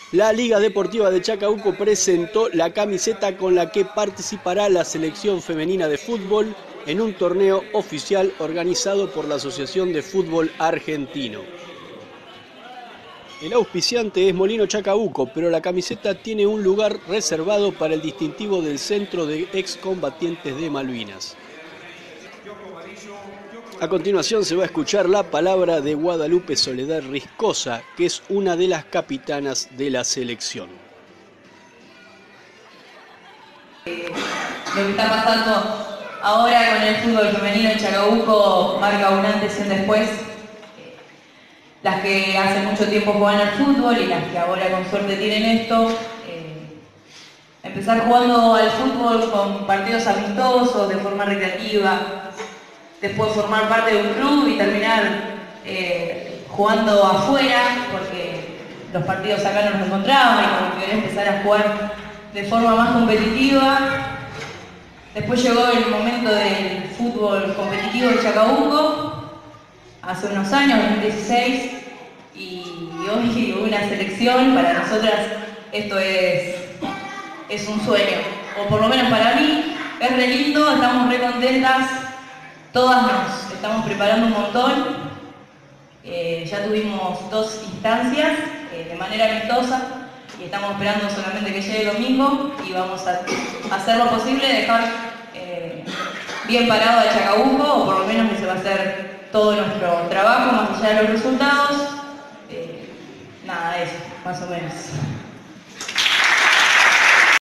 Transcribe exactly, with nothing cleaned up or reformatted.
La Liga Deportiva de Chacabuco presentó la camiseta con la que participará la selección femenina de fútbol en un torneo oficial organizado por la Asociación de Fútbol Argentino. El auspiciante es Molino Chacabuco, pero la camiseta tiene un lugar reservado para el distintivo del Centro de Excombatientes de Malvinas. A continuación se va a escuchar la palabra de Guadalupe Soledad Riscosa, que es una de las capitanas de la selección. Lo que está pasando ahora con el fútbol femenino en Chacabuco marca un antes y un después. Las que hace mucho tiempo juegan al fútbol y las que ahora con suerte tienen esto, eh, empezar jugando al fútbol con partidos amistosos, de forma recreativa, después formar parte de un club y terminar eh, jugando afuera, porque los partidos acá no nos encontraban y como querer empezar a jugar de forma más competitiva. Después llegó el momento del fútbol competitivo de Chacabuco, hace unos años, dos mil dieciséis, y hoy hubo una selección. Para nosotras esto es, es un sueño, o por lo menos para mí, es re lindo, estamos re contentas, todas nos estamos preparando un montón, eh, ya tuvimos dos instancias eh, de manera amistosa y estamos esperando solamente que llegue el domingo y vamos a hacer lo posible, dejar eh, bien parado a Chacabuco, o por lo menos que se va a hacer todo nuestro trabajo, más allá de los resultados. Eh, nada, eso, más o menos.